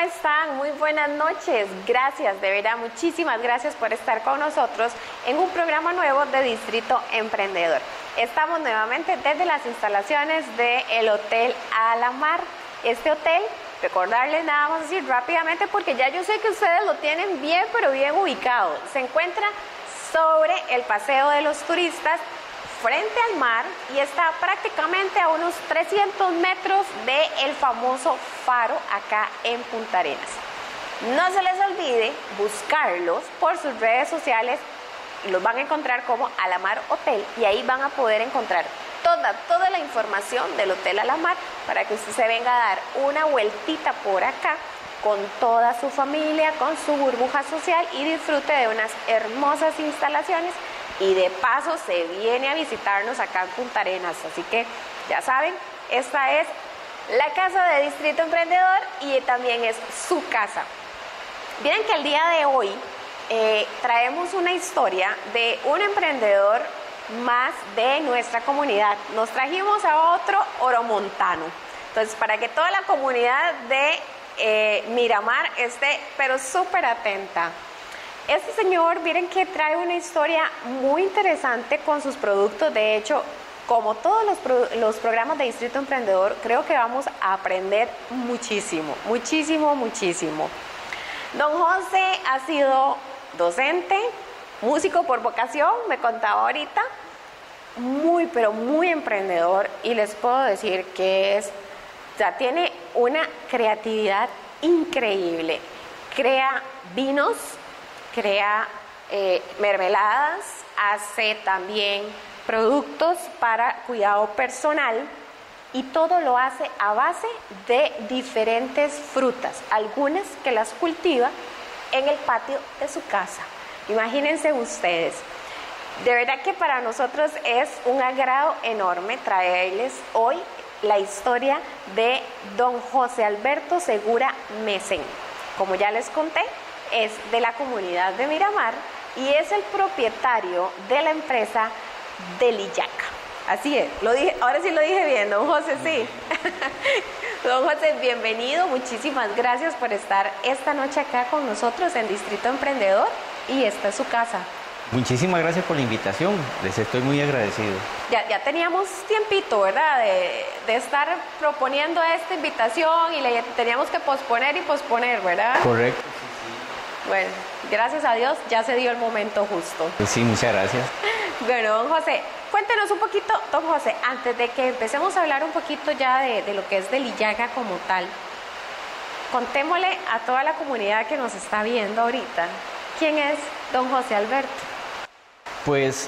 están? Muy buenas noches. Gracias, de verdad, muchísimas gracias por estar con nosotros en un programa nuevo de Distrito Emprendedor. Estamos nuevamente desde las instalaciones del Hotel Alamar. Este hotel, recordarles nada más así rápidamente porque ya yo sé que ustedes lo tienen bien, pero bien ubicado. Se encuentra sobre el Paseo de los Turistas, frente al mar, y está prácticamente a unos 300 metros del famoso faro acá en Punta Arenas. No se les olvide buscarlos por sus redes sociales, los van a encontrar como Alamar Hotel y ahí van a poder encontrar toda la información del Hotel Alamar para que usted se venga a dar una vueltita por acá con toda su familia, con su burbuja social y disfrute de unas hermosas instalaciones. Y de paso se viene a visitarnos acá en Punta Arenas. Así que ya saben, esta es la casa de Distrito Emprendedor y también es su casa. Miren que el día de hoy traemos una historia de un emprendedor más de nuestra comunidad. Nos trajimos a otro oromontano. Entonces, para que toda la comunidad de Miramar esté pero súper atenta. Este señor, miren que trae una historia muy interesante con sus productos. De hecho, como todos los programas de Distrito Emprendedor, creo que vamos a aprender muchísimo. Don José ha sido docente, músico por vocación, me contaba ahorita, pero muy emprendedor, y les puedo decir que tiene una creatividad increíble. Crea vinos, crea mermeladas, hace también productos para cuidado personal y todo lo hace a base de diferentes frutas, algunas que las cultiva en el patio de su casa. Imagínense ustedes. De verdad que para nosotros es un agrado enorme traerles hoy la historia de don José Alberto Segura Mesén. Como ya les conté, es de la comunidad de Miramar y es el propietario de la empresa Deliyaca. Así es, ahora sí lo dije bien, don José, sí. Don José, bienvenido, muchísimas gracias por estar esta noche acá con nosotros en Distrito Emprendedor y esta es su casa. Muchísimas gracias por la invitación, les estoy muy agradecido. Ya teníamos tiempito, ¿verdad? De estar proponiendo esta invitación y le teníamos que posponer, ¿verdad? Correcto. Bueno, gracias a Dios ya se dio el momento justo. Sí, muchas gracias. Bueno, don José, cuéntenos un poquito, don José, antes de que empecemos a hablar un poquito ya de lo que es Deliyaca como tal, contémosle a toda la comunidad que nos está viendo ahorita, ¿quién es don José Alberto? Pues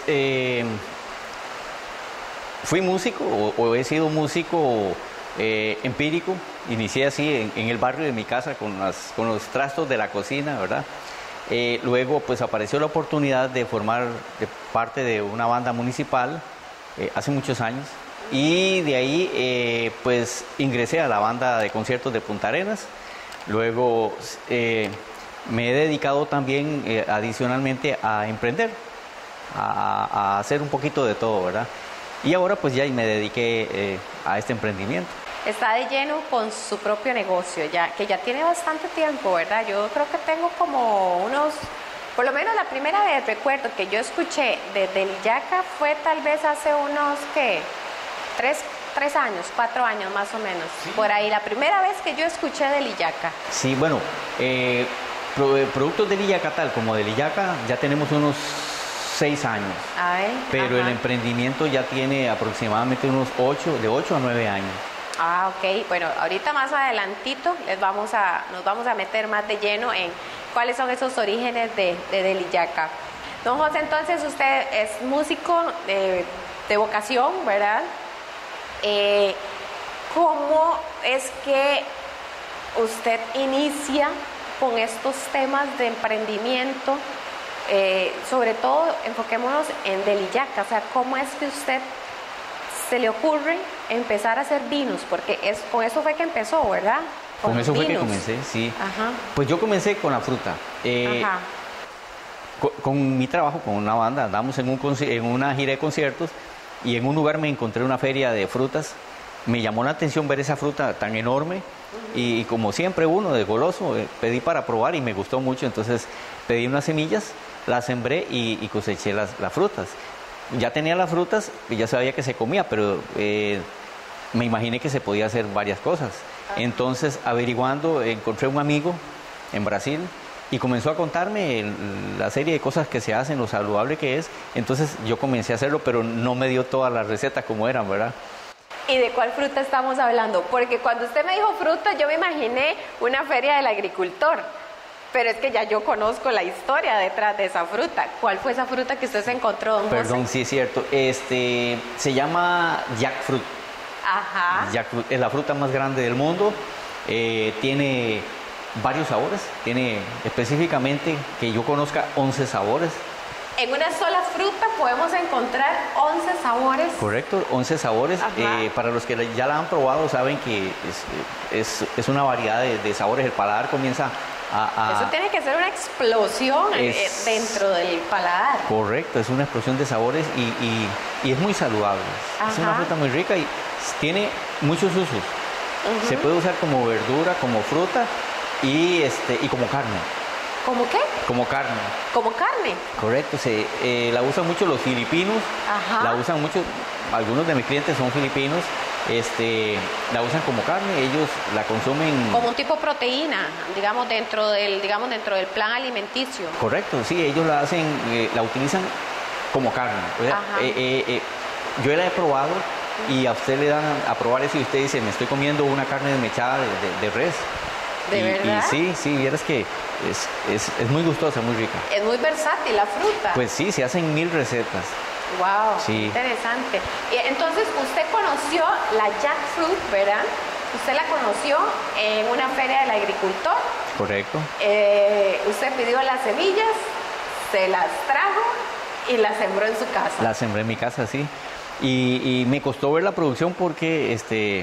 fui músico o he sido músico empírico. Inicié así en el barrio de mi casa con los trastos de la cocina, ¿verdad? Luego pues apareció la oportunidad de formar parte de una banda municipal hace muchos años y de ahí pues ingresé a la banda de conciertos de Punta Arenas. Luego me he dedicado también adicionalmente a emprender, a hacer un poquito de todo, ¿verdad? Y ahora pues ya me dediqué a este emprendimiento. Está de lleno con su propio negocio, que ya tiene bastante tiempo, ¿verdad? Yo creo que tengo como por lo menos la primera vez recuerdo que yo escuché de Deliyaca fue tal vez hace unos, ¿qué? 3 años, 4 años más o menos. Sí. Por ahí, la primera vez que yo escuché Deliyaca. Sí, bueno, productos Deliyaca tal como Deliyaca ya tenemos unos 6 años. Pero el emprendimiento ya tiene aproximadamente de 8 a 9 años. Ah, ok. Bueno, ahorita más adelantito nos vamos a meter más de lleno en cuáles son esos orígenes de Deliyaca. Don José, entonces usted es músico de vocación, ¿verdad? ¿Cómo es que usted inicia con estos temas de emprendimiento? Sobre todo, enfoquémonos en Deliyaca. O sea, ¿cómo es que usted se le ocurre empezar a hacer vinos? Porque con eso fue que empezó, ¿verdad? Con eso fue que comencé, sí. Ajá. Pues yo comencé con la fruta. Con mi trabajo, con una banda, andamos en una gira de conciertos y en un lugar me encontré una feria de frutas me llamó la atención ver esa fruta tan enorme y como siempre uno de goloso, pedí para probar y me gustó mucho, entonces pedí unas semillas, las sembré y coseché las frutas. Ya tenía las frutas y ya sabía que se comía, pero me imaginé que se podía hacer varias cosas. Entonces, averiguando, encontré un amigo en Brasil y comenzó a contarme la serie de cosas que se hacen, lo saludable que es. Entonces, yo comencé a hacerlo, pero no me dio todas las recetas como eran, ¿verdad? ¿Y de cuál fruta estamos hablando? Porque cuando usted me dijo fruta, yo me imaginé una feria del agricultor. Pero es que ya yo conozco la historia detrás de esa fruta. ¿Cuál fue esa fruta que usted se encontró, don José? Perdón, sí es cierto. Se llama jackfruit. Ajá. Jackfruit es la fruta más grande del mundo. Tiene varios sabores. Tiene específicamente, que yo conozca, 11 sabores. En una sola fruta podemos encontrar 11 sabores. Correcto, 11 sabores. Para los que ya la han probado saben que es una variedad de sabores. El paladar comienza Eso tiene que ser una explosión dentro del paladar. Correcto, es una explosión de sabores y es muy saludable. Ajá. Es una fruta muy rica y tiene muchos usos. Se puede usar como verdura, como fruta y como carne. ¿Cómo qué? Como carne. ¿Como carne? Correcto, la usan mucho los filipinos. Ajá. La usan mucho, algunos de mis clientes son filipinos. La usan como carne, ellos la consumen como un tipo de proteína, digamos dentro del plan alimenticio. Correcto, sí, ellos la hacen, la utilizan como carne. Yo la he probado y a usted le dan a probar eso y usted dice, me estoy comiendo una carne desmechada de res. ¿De verdad? Y sí, vieras que es muy gustosa, muy rica. Es muy versátil la fruta. Pues sí, se hacen 1000 recetas. Wow, sí. Interesante. Entonces, usted conoció la jackfruit, ¿verdad? Usted la conoció en una feria del agricultor. Correcto. Usted pidió las semillas, se las trajo y las sembró en su casa. La sembré en mi casa, sí. Y me costó ver la producción porque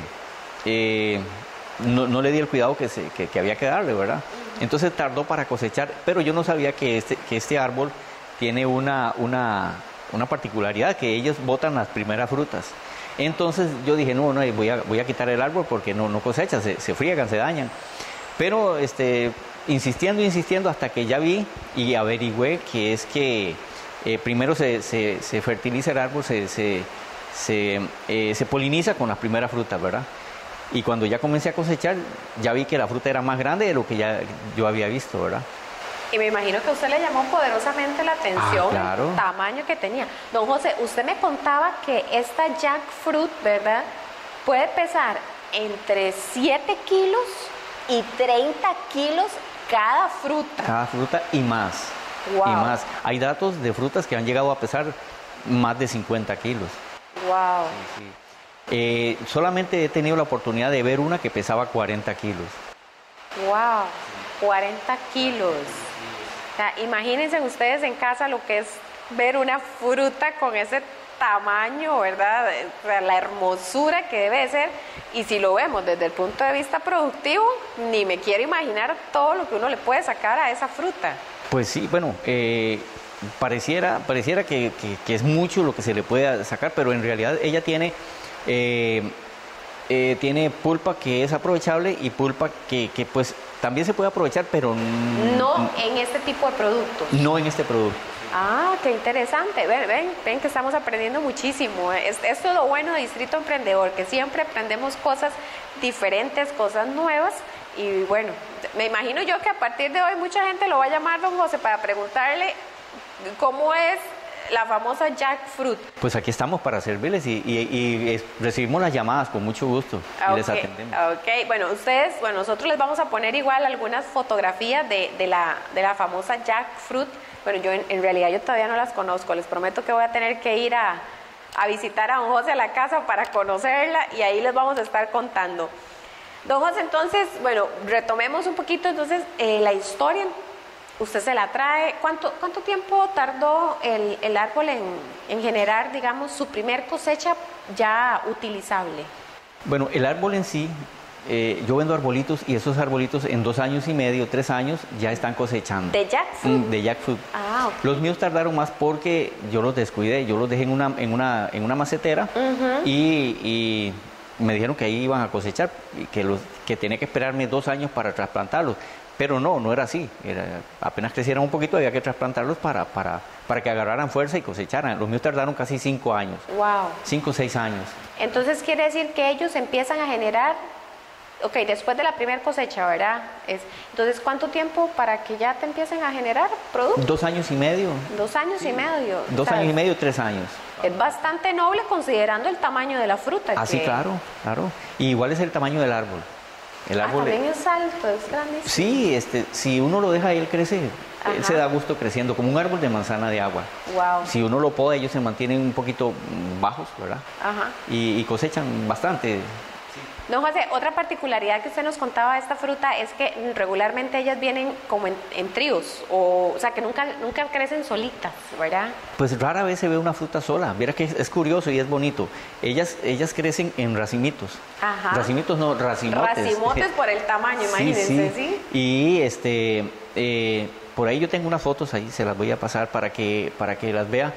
no le di el cuidado que había que darle, ¿verdad? Entonces tardó para cosechar, pero yo no sabía que este árbol tiene una particularidad, que ellos botan las primeras frutas. Entonces yo dije, no, voy a quitar el árbol porque no cosecha, se friegan, se dañan. Pero insistiendo hasta que ya vi y averigüé que es que primero se fertiliza el árbol, se poliniza con las primeras frutas, ¿verdad? Y cuando ya comencé a cosechar, ya vi que la fruta era más grande de lo que ya yo había visto, ¿verdad? Y me imagino que a usted le llamó poderosamente la atención claro. El tamaño que tenía. Don José, usted me contaba que esta jackfruit, ¿verdad?, puede pesar entre 7 kilos y 30 kilos cada fruta. Cada fruta y más. Wow. Y más. Hay datos de frutas que han llegado a pesar más de 50 kilos. Wow. Sí. Solamente he tenido la oportunidad de ver una que pesaba 40 kilos. Wow, 40 kilos. O sea, imagínense ustedes en casa lo que es ver una fruta con ese tamaño, ¿verdad? O sea, la hermosura que debe ser. Y si lo vemos desde el punto de vista productivo, ni me quiero imaginar todo lo que uno le puede sacar a esa fruta. Pues sí, bueno, pareciera que es mucho lo que se le puede sacar, pero en realidad ella tiene pulpa que es aprovechable y pulpa que pues también se puede aprovechar, pero no en este tipo de productos. No en este producto. Ah, qué interesante. Ven que estamos aprendiendo muchísimo. Esto es lo bueno de Distrito Emprendedor, que siempre aprendemos cosas diferentes, cosas nuevas. Y bueno, me imagino yo que a partir de hoy mucha gente lo va a llamar don José para preguntarle cómo es la famosa jackfruit. Pues aquí estamos para servirles y recibimos las llamadas con mucho gusto y les atendemos. Ok, bueno, nosotros les vamos a poner igual algunas fotografías de la famosa jackfruit. Bueno, en realidad yo todavía no las conozco, les prometo que voy a tener que ir a visitar a don José a la casa para conocerla y ahí les vamos a estar contando. Don José, entonces, bueno, retomemos un poquito entonces la historia. Usted se la trae. ¿Cuánto tiempo tardó el árbol en generar, digamos, su primer cosecha ya utilizable? Bueno, el árbol en sí, yo vendo arbolitos y esos arbolitos en 2 años y medio, 3 años ya están cosechando. ¿De jackfruit? De jackfruit. Ah, okay. Los míos tardaron más porque yo los descuidé, yo los dejé en una macetera y me dijeron que ahí iban a cosechar y que tenía que esperarme 2 años para trasplantarlos. Pero no era así. Apenas crecieran un poquito había que trasplantarlos para que agarraran fuerza y cosecharan. Los míos tardaron casi 5 años. Wow. 5 o 6 años. Entonces quiere decir que ellos empiezan a generar, ok, después de la primera cosecha, ¿verdad? Entonces, ¿cuánto tiempo para que ya te empiecen a generar productos? 2 años y medio. 2 años y medio. 2 años y medio, 3 años. Es bastante noble considerando el tamaño de la fruta. Ah, sí, claro. Y igual es el tamaño del árbol. El árbol también es alto, es grandísimo. Sí, si uno lo deja él crecer, él se da gusto creciendo, como un árbol de manzana de agua. Wow. Si uno lo poda, ellos se mantienen un poquito bajos, ¿verdad? Ajá. Y cosechan bastante. Don José, otra particularidad que usted nos contaba de esta fruta es que regularmente ellas vienen como en tríos, o sea, que nunca crecen solitas, ¿verdad? Pues rara vez se ve una fruta sola. Mira que es curioso y es bonito. Ellas crecen en racimitos. Ajá. Racimitos no, racimotes. Racimotes por el tamaño, imagínense, ¿sí? Y por ahí yo tengo unas fotos ahí, se las voy a pasar para que las vea.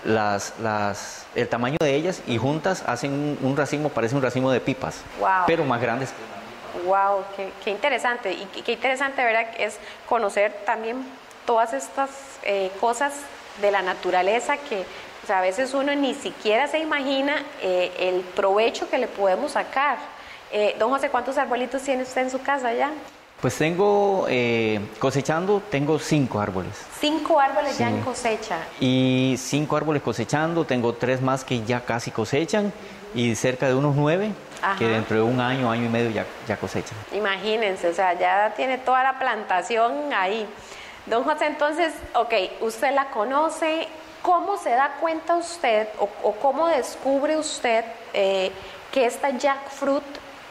El tamaño de ellas y juntas hacen un racimo, parece un racimo de pipas, wow, pero más grandes. Wow, qué interesante, y qué interesante, ¿verdad? Es conocer también todas estas cosas de la naturaleza que, o sea, a veces uno ni siquiera se imagina el provecho que le podemos sacar. Don José, ¿cuántos arbolitos tiene usted en su casa ya? Pues tengo, cosechando, tengo 5 árboles. 5 árboles ya en cosecha. Y 5 árboles cosechando, tengo 3 más que ya casi cosechan y cerca de unos 9 que dentro de un año y medio ya cosechan. Imagínense, o sea, ya tiene toda la plantación ahí. Don José, entonces, ok, usted la conoce, ¿cómo se da cuenta usted o cómo descubre usted que esta jackfruit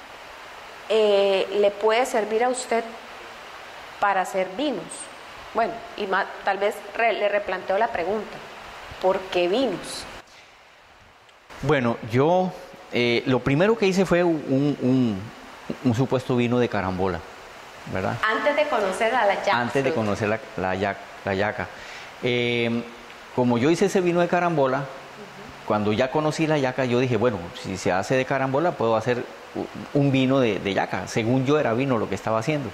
le puede servir a usted para hacer vinos? Bueno, y más, tal vez le replanteo la pregunta, ¿por qué vinos? Bueno, yo lo primero que hice fue un supuesto vino de carambola, ¿verdad? Antes de conocer a la jackfruit. Antes de conocer la yaca. Como yo hice ese vino de carambola, cuando ya conocí la yaca, yo dije, bueno, si se hace de carambola, puedo hacer un vino de yaca. Según yo era vino lo que estaba haciendo.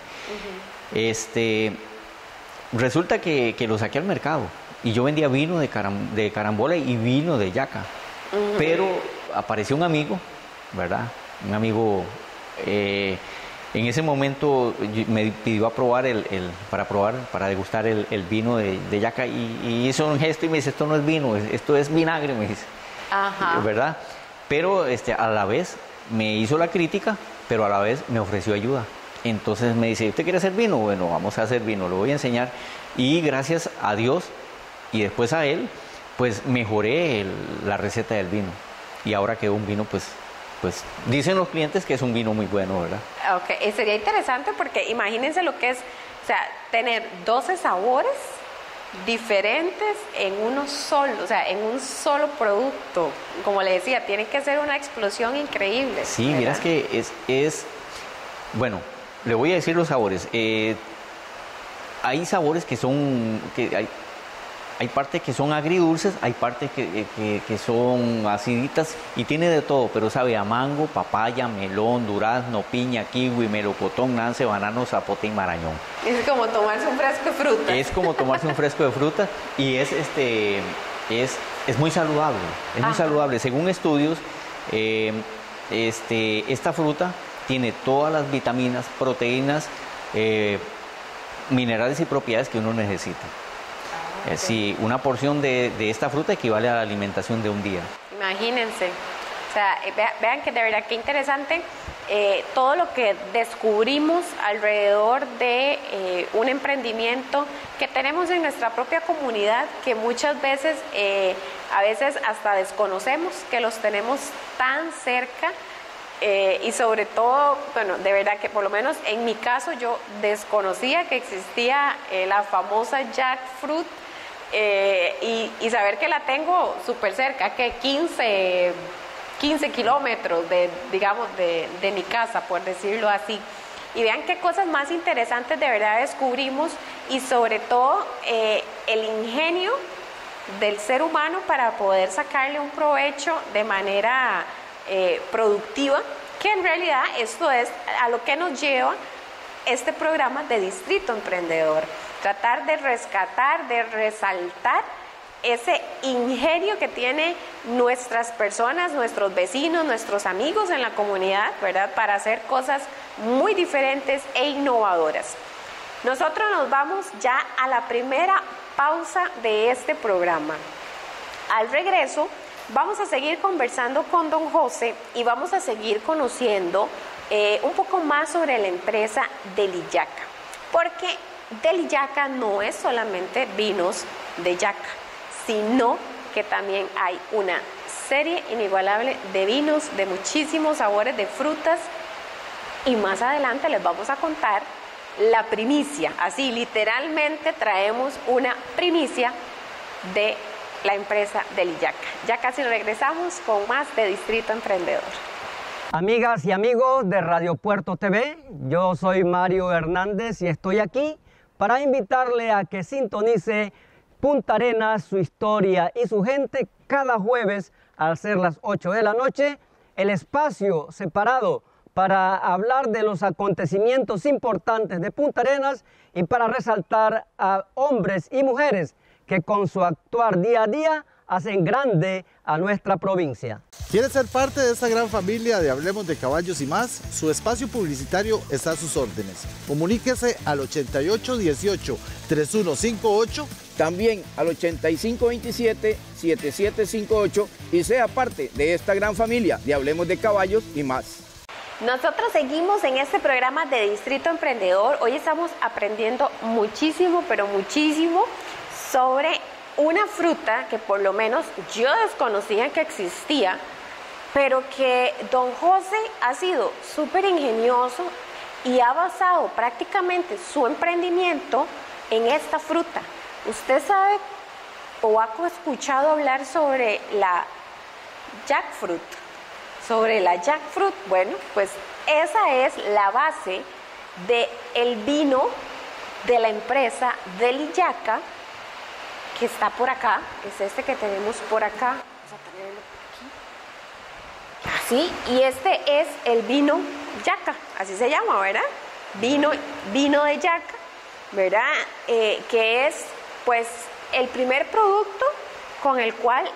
Resulta que lo saqué al mercado y yo vendía vino de carambola y vino de yaca. Pero apareció un amigo, ¿verdad? Un amigo, en ese momento me pidió para degustar el vino de yaca y hizo un gesto y me dice, esto no es vino, esto es vinagre, me dice. Ajá. ¿Verdad? Pero a la vez me hizo la crítica, pero a la vez me ofreció ayuda. Entonces me dice, ¿usted quiere hacer vino? Bueno, vamos a hacer vino, lo voy a enseñar. Y gracias a Dios y después a él, pues mejoré la receta del vino. Y ahora quedó un vino, pues dicen los clientes que es un vino muy bueno, ¿verdad? Ok, sería interesante porque imagínense lo que es, o sea, tener 12 sabores diferentes en uno solo, o sea, en un solo producto. Como le decía, tiene que ser una explosión increíble. Sí, ¿verdad? Miras que bueno, le voy a decir los sabores. Hay sabores hay partes que son agridulces, hay partes que son aciditas y tiene de todo, pero sabe a mango, papaya, melón, durazno, piña, kiwi, melocotón, nance, banano, zapote y marañón. Es como tomarse un fresco de fruta. Es como tomarse un fresco de fruta y es muy saludable, es muy saludable. Según estudios, esta fruta tiene todas las vitaminas, proteínas, minerales y propiedades que uno necesita. Sí, una porción de esta fruta equivale a la alimentación de un día. Imagínense. O sea, vean que de verdad qué interesante todo lo que descubrimos alrededor de un emprendimiento que tenemos en nuestra propia comunidad, que muchas veces, a veces hasta desconocemos que los tenemos tan cerca. Y sobre todo, bueno, de verdad que por lo menos en mi caso yo desconocía que existía la famosa jackfruit. Y saber que la tengo súper cerca, que 15 kilómetros de mi casa, por decirlo así. Y vean qué cosas más interesantes de verdad descubrimos y sobre todo el ingenio del ser humano para poder sacarle un provecho de manera productiva, que en realidad esto es a lo que nos lleva este programa de Distrito Emprendedor. Tratar de rescatar, de resaltar ese ingenio que tienen nuestras personas, nuestros vecinos, nuestros amigos en la comunidad, ¿verdad? Para hacer cosas muy diferentes e innovadoras. Nosotros nos vamos ya a la primera pausa de este programa. Al regreso, vamos a seguir conversando con don José y vamos a seguir conociendo un poco más sobre la empresa Deliyaca, porque Deliyaca no es solamente vinos de yaca, sino que también hay una serie inigualable de vinos de muchísimos sabores, de frutas, y más adelante les vamos a contar la primicia, así literalmente traemos una primicia de la empresa Deliyaca. Ya casi regresamos con más de Distrito Emprendedor. Amigas y amigos de Radio Puerto TV, yo soy Mario Hernández y estoy aquí para invitarle a que sintonice Punta Arenas, su historia y su gente cada jueves al ser las 8 de la noche, el espacio separado para hablar de los acontecimientos importantes de Punta Arenas y para resaltar a hombres y mujeres que con su actuar día a día hacen grande a nuestra provincia. ¿Quiere ser parte de esta gran familia de Hablemos de Caballos y más? Su espacio publicitario está a sus órdenes. Comuníquese al 8818-3158, también al 8527-7758 y sea parte de esta gran familia de Hablemos de Caballos y más. Nosotros seguimos en este programa de Distrito Emprendedor. Hoy estamos aprendiendo muchísimo, pero muchísimo sobre una fruta que por lo menos yo desconocía que existía, pero que don José ha sido súper ingenioso y ha basado prácticamente su emprendimiento en esta fruta. ¿Usted sabe o ha escuchado hablar sobre la jackfruit? Sobre la jackfruit, bueno, pues esa es la base del vino de la empresa Deliyaca, que está por acá, es este que tenemos por acá. Vamos a ponerlo por aquí. Así, y este es el vino yaca, así se llama, ¿verdad? Vino de yaca, ¿verdad? Que es, pues, el primer producto con el cual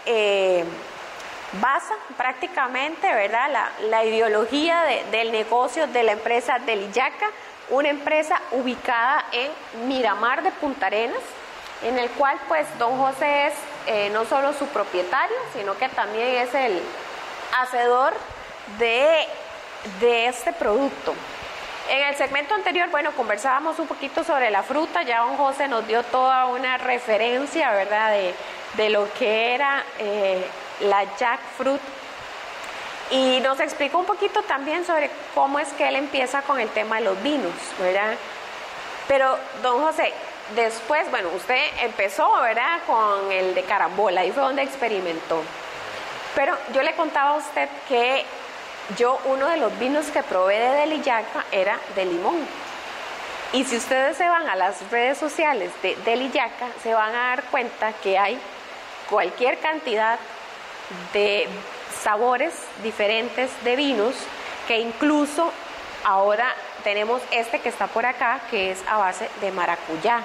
basa prácticamente, ¿verdad?, la ideología del negocio de la empresa Deliyaca, una empresa ubicada en Miramar de Punta Arenas, en el cual pues don José es no solo su propietario, sino que también es el hacedor de este producto. En el segmento anterior, bueno, conversábamos un poquito sobre la fruta, ya don José nos dio toda una referencia, ¿verdad?, de lo que era la jackfruit, y nos explicó un poquito también sobre cómo es que él empieza con el tema de los vinos, ¿verdad? Pero don José, después, bueno, usted empezó, ¿verdad?, con el de carambola, ahí fue donde experimentó. Pero yo le contaba a usted que uno de los vinos que probé de Deliyaca era de limón. Y si ustedes se van a las redes sociales de Deliyaca, se van a dar cuenta que hay cualquier cantidad de sabores diferentes de vinos, que incluso ahora tenemos este que está por acá, que es a base de maracuyá.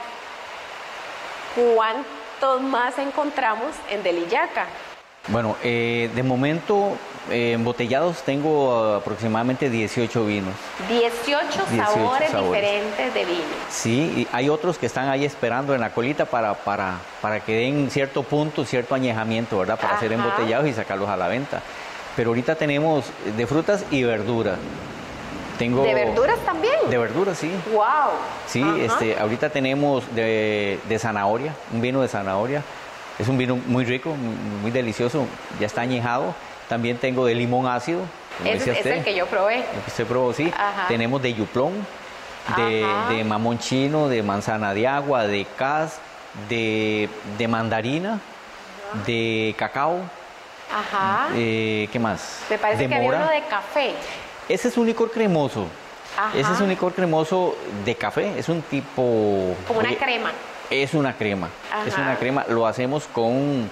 ¿Cuántos más encontramos en Deliyaca? Bueno, de momento embotellados tengo aproximadamente 18 vinos. 18 sabores diferentes de vino. Sí, y hay otros que están ahí esperando en la colita para que den cierto punto, cierto añejamiento, ¿verdad? Para ser embotellados y sacarlos a la venta. Pero ahorita tenemos de frutas y verduras. ¿De verduras también? De verduras, sí. ¡Wow! Sí, ahorita tenemos de zanahoria, un vino de zanahoria. Es un vino muy rico, muy delicioso, ya está añejado. También tengo de limón ácido. Es el que yo probé. El que usted probó, sí. Ajá. Tenemos de yuplón, de mamón chino, de manzana de agua, de cas, de mandarina, de cacao. Ajá. ¿Qué más? Me parece que había uno de café. Ese es un licor cremoso. Ajá. Ese es un licor cremoso de café. Es un tipo... Como una crema. Es una crema. Ajá. Es una crema. Lo hacemos con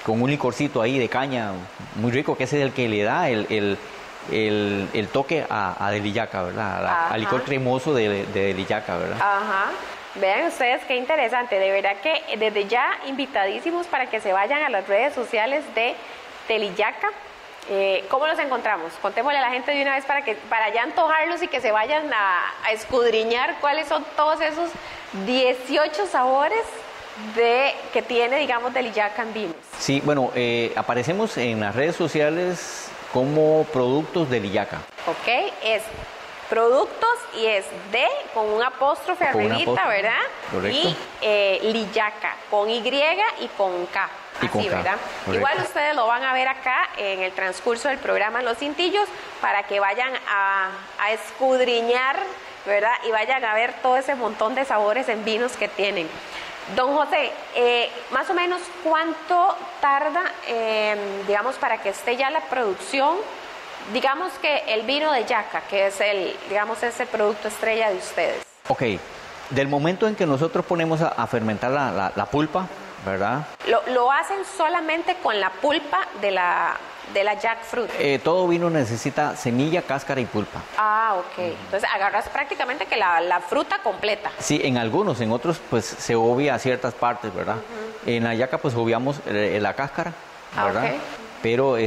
con un licorcito ahí de caña muy rico, que ese es el que le da el toque a Deliyaca, ¿verdad? Al licor cremoso de Deliyaca, ¿verdad? Ajá. Vean ustedes qué interesante, de verdad que desde ya invitadísimos para que se vayan a las redes sociales de Deliyaca. ¿Cómo los encontramos? Contémosle a la gente de una vez para ya antojarlos y que se vayan a escudriñar cuáles son todos esos 18 sabores que tiene, digamos, Deliyaca en vinos. Sí, bueno, aparecemos en las redes sociales como Productos Deliyaca. Ok, es productos y es de con un apóstrofe arribita, ¿verdad? Correcto. Y Liyaca con Y y con K. Y con Así, K, ¿verdad? correcto. Igual ustedes lo van a ver acá en el transcurso del programa Los Cintillos para que vayan a escudriñar, ¿verdad? Y vayan a ver todo ese montón de sabores en vinos que tienen. Don José, más o menos ¿cuánto tarda, digamos, para que esté ya la producción? Digamos que el vino de Yaca, que es ese producto estrella de ustedes. Ok, del momento en que nosotros ponemos a fermentar la pulpa, ¿verdad? ¿Lo hacen solamente con la pulpa de la jackfruit? Todo vino necesita semilla, cáscara y pulpa. Ah, ok. Entonces agarras prácticamente que la fruta completa. Sí, en algunos, en otros pues se obvia ciertas partes, ¿verdad? En la yaca pues obviamos la cáscara, ¿verdad? Okay. Pero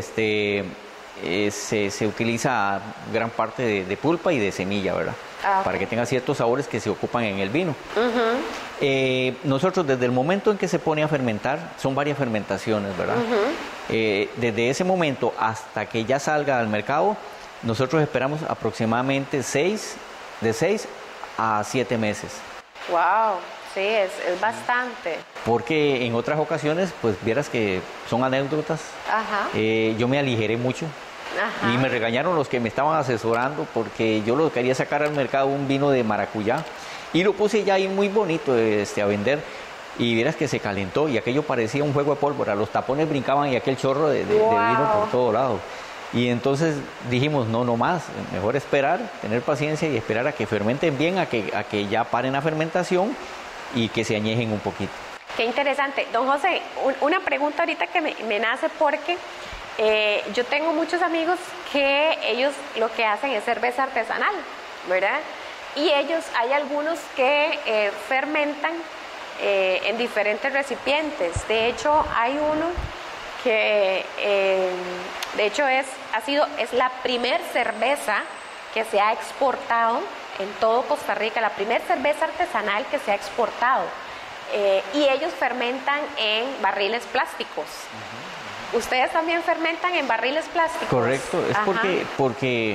se utiliza gran parte de pulpa y de semilla, ¿verdad? Okay. Para que tenga ciertos sabores que se ocupan en el vino. Nosotros desde el momento en que se pone a fermentar, son varias fermentaciones, ¿verdad? Desde ese momento hasta que ya salga al mercado, nosotros esperamos aproximadamente de 6 a 7 meses. Wow, sí, es bastante. Porque en otras ocasiones, pues vieras que son anécdotas. Ajá. Yo me aligeré mucho. Ajá. Y me regañaron los que me estaban asesorando porque yo lo quería sacar al mercado un vino de maracuyá y lo puse ya ahí muy bonito a vender y vieras que se calentó y aquello parecía un juego de pólvora, los tapones brincaban y aquel chorro de vino por todo lado. Y entonces dijimos, no más, mejor esperar, tener paciencia y esperar a que fermenten bien, a que ya paren la fermentación y que se añejen un poquito. Qué interesante. Don José, una pregunta ahorita que me nace porque yo tengo muchos amigos que ellos lo que hacen es cerveza artesanal, ¿verdad? Y hay algunos que fermentan en diferentes recipientes. De hecho, hay uno que, de hecho, es la primer cerveza que se ha exportado en todo Costa Rica, la primer cerveza artesanal que se ha exportado. Y ellos fermentan en barriles plásticos. ¿Ustedes también fermentan en barriles plásticos? Correcto, es porque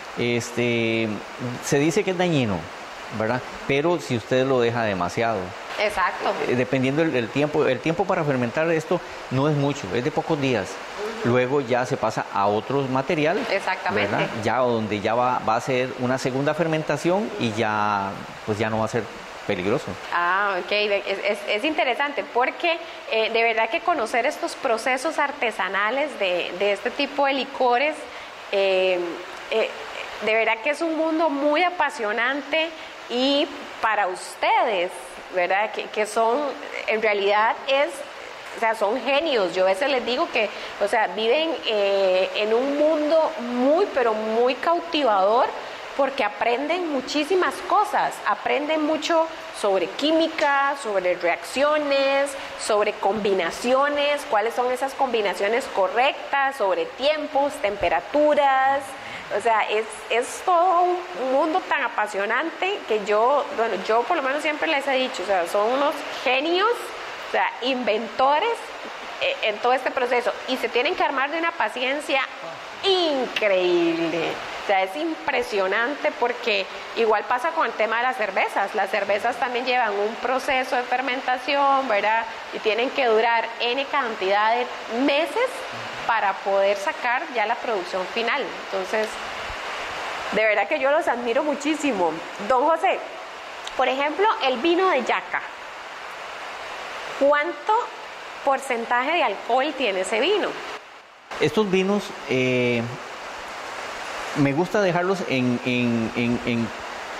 se dice que es dañino, ¿verdad? Pero si usted lo deja demasiado. Exacto. Dependiendo del tiempo, el tiempo para fermentar esto no es mucho, es de pocos días. Luego ya se pasa a otro material. Exactamente. ¿Verdad? Ya donde ya va a ser una segunda fermentación y ya no va a ser peligroso. Ah, ok, es interesante porque de verdad que conocer estos procesos artesanales de este tipo de licores, de verdad que es un mundo muy apasionante y para ustedes, ¿verdad? Que son, en realidad son genios. Yo a veces les digo que, viven en un mundo pero muy cautivador, porque aprenden muchísimas cosas, aprenden mucho sobre química, sobre reacciones, sobre combinaciones, cuáles son esas combinaciones correctas, sobre tiempos, temperaturas. Es todo un mundo tan apasionante que yo por lo menos siempre les he dicho, son unos genios, inventores en todo este proceso y se tienen que armar de una paciencia increíble. Es impresionante porque igual pasa con el tema de las cervezas. Las cervezas también llevan un proceso de fermentación, ¿verdad? Y tienen que durar N cantidad de meses para poder sacar ya la producción final. Entonces, de verdad que yo los admiro muchísimo. Don José, por ejemplo, el vino de Yaca. ¿Cuánto porcentaje de alcohol tiene ese vino? Estos vinos me gusta dejarlos en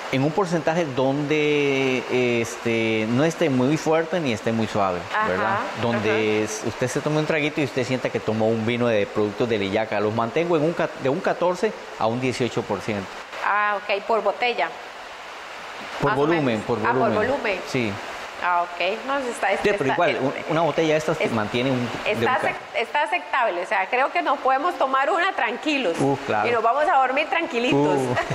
en un porcentaje donde no esté muy fuerte ni esté muy suave, ¿verdad? Donde usted se tome un traguito y usted sienta que tomó un vino de productos de Lillaca. Los mantengo de un 14 a un 18%. Ah, ok, por botella. Por volumen, por volumen. Ah, por volumen. Sí. Ah, ok. No, pero igual, una botella de estas mantiene un... Está aceptable, o sea, creo que nos podemos tomar una tranquilos. Claro. Y nos vamos a dormir tranquilitos.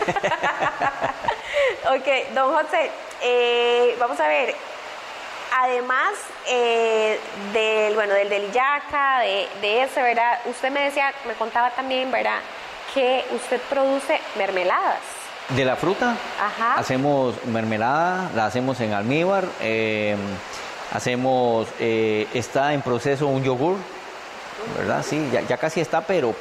Ok, don José, vamos a ver, además del Lillaca, de ese, ¿verdad? Usted me contaba también, ¿verdad?, que usted produce mermeladas. De la fruta, hacemos mermelada, la hacemos en almíbar, está en proceso un yogur, ¿verdad? Sí, ya casi está, pero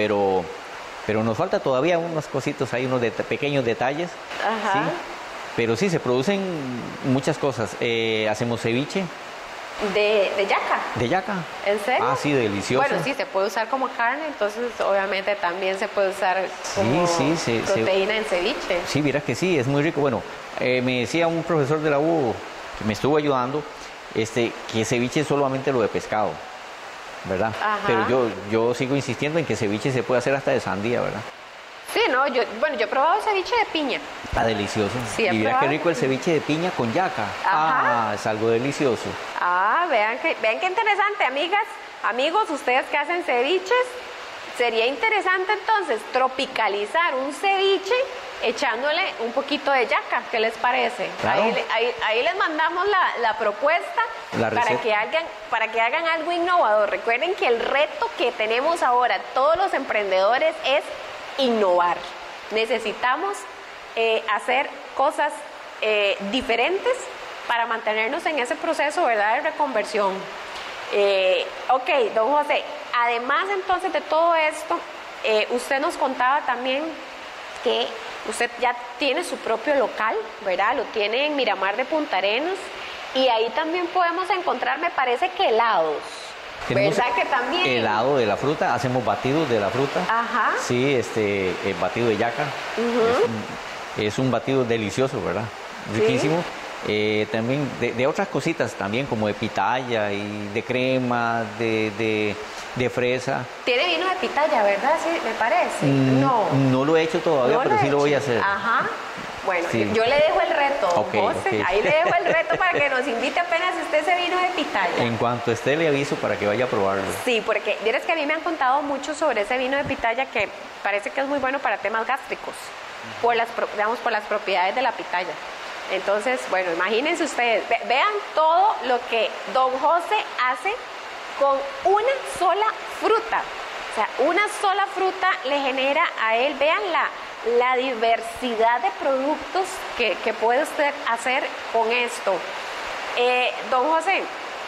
nos falta todavía unas cositas, hay unos pequeños detalles, ¿sí? Pero sí, se producen muchas cosas. Hacemos ceviche. ¿De yaca? ¿De yaca? ¿En serio? Ah, sí, delicioso. Bueno, sí, se puede usar como carne, entonces obviamente también se puede usar como proteína en ceviche. Sí, vieras que sí, es muy rico. Bueno, me decía un profesor de la U que me estuvo ayudando, que ceviche es solamente lo de pescado, ¿verdad? Pero yo sigo insistiendo en que ceviche se puede hacer hasta de sandía, ¿verdad? Sí, no, yo he probado ceviche de piña. Está delicioso. Sí, y mira qué rico el ceviche de piña con yaca. Es algo delicioso. Vean qué interesante, amigas, amigos, ustedes que hacen ceviches, sería interesante entonces tropicalizar un ceviche echándole un poquito de yaca, ¿qué les parece? Claro. Ahí les mandamos la propuesta para que hagan algo innovador. Recuerden que el reto que tenemos ahora todos los emprendedores es innovar. Necesitamos hacer cosas diferentes para mantenernos en ese proceso, ¿verdad?, de reconversión. Ok, don José, además entonces de todo esto, usted nos contaba también que usted ya tiene su propio local, ¿verdad? Lo tiene en Miramar de Punta Arenas, y ahí también podemos encontrar, me parece que helados. ¿Verdad que también? Helado de la fruta, hacemos batidos de la fruta. Sí, batido de yaca. Es un batido delicioso, ¿verdad? Riquísimo. También de otras cositas también, como de pitaya y de crema, de fresa. Tiene vino de pitaya, ¿verdad? Sí, me parece. No lo he hecho todavía, pero sí lo voy a hacer. Bueno, sí. Yo le dejo el reto, José. Ahí le dejo el reto para que nos invite apenas esté ese vino de pitaya. En cuanto esté, le aviso para que vaya a probarlo. Sí, porque vieras que a mí me han contado mucho sobre ese vino de pitaya, que parece que es muy bueno para temas gástricos, por las propiedades de la pitaya. Entonces, bueno, imagínense ustedes, vean todo lo que don José hace con una sola fruta. O sea, una sola fruta le genera a él, vean la diversidad de productos que puede usted hacer con esto. Don José,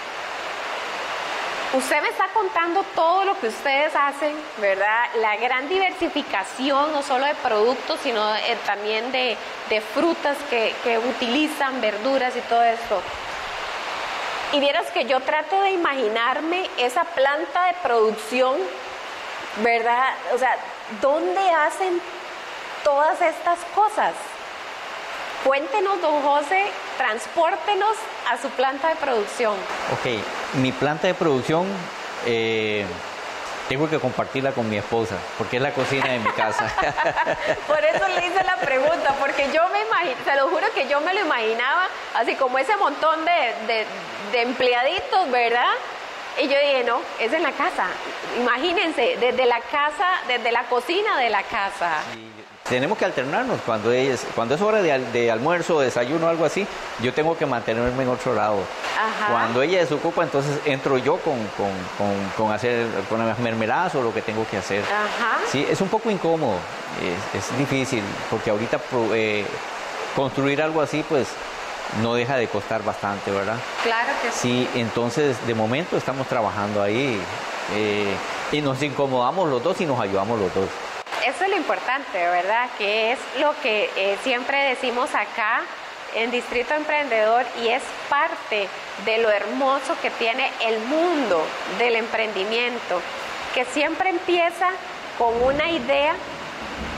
usted me está contando todo lo que ustedes hacen, ¿verdad? La gran diversificación, no solo de productos, sino también de frutas que utilizan, verduras y todo esto. Y vieras que yo trato de imaginarme esa planta de producción, ¿verdad? O sea, ¿dónde hacen todas estas cosas? Cuéntenos, don José, transpórtenos a su planta de producción. Ok, mi planta de producción tengo que compartirla con mi esposa, porque es la cocina de mi casa. Por eso le hice la pregunta, porque yo me imagino, se lo juro que yo me lo imaginaba, así como ese montón de empleaditos, ¿verdad? Y yo dije, no, es en la casa. Imagínense, desde la casa, desde la cocina de la casa. Sí, tenemos que alternarnos. Cuando es hora de almuerzo, desayuno o algo así, yo tengo que mantenerme en otro lado. Cuando ella desocupa, entonces entro yo con las mermeladas o lo que tengo que hacer. Sí, es un poco incómodo, es difícil, porque ahorita construir algo así, pues no deja de costar bastante, ¿verdad? Claro que sí. Sí, entonces de momento estamos trabajando ahí y nos incomodamos los dos y nos ayudamos los dos. Eso es lo importante, ¿verdad? Que es lo que siempre decimos acá en Distrito Emprendedor, y es parte de lo hermoso que tiene el mundo del emprendimiento, que siempre empieza con una idea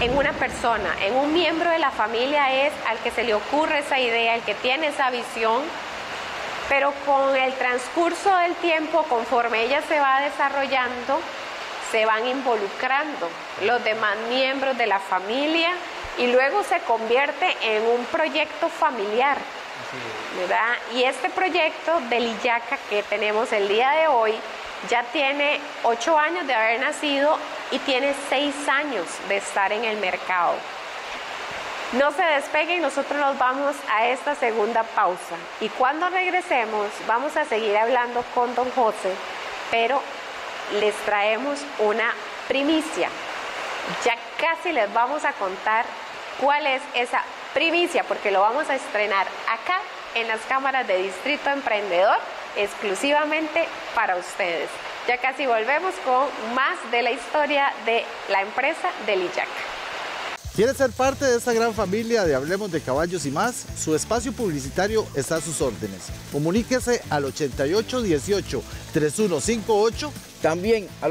en una persona, en un miembro de la familia es al que se le ocurre esa idea, el que tiene esa visión, pero con el transcurso del tiempo, conforme ella se va desarrollando, se van involucrando los demás miembros de la familia y luego se convierte en un proyecto familiar, ¿verdad? Y este proyecto de Liyaca que tenemos el día de hoy ya tiene 8 años de haber nacido y tiene 6 años de estar en el mercado. No se despeguen, nosotros nos vamos a esta segunda pausa y cuando regresemos vamos a seguir hablando con don José, pero les traemos una primicia. Ya casi les vamos a contar cuál es esa primicia, porque lo vamos a estrenar acá en las cámaras de Distrito Emprendedor, exclusivamente para ustedes. Ya casi volvemos con más de la historia de la empresa de Liyaca. ¿Quiere ser parte de esta gran familia de Hablemos de Caballos y Más? Su espacio publicitario está a sus órdenes. Comuníquese al 8818-3158. También al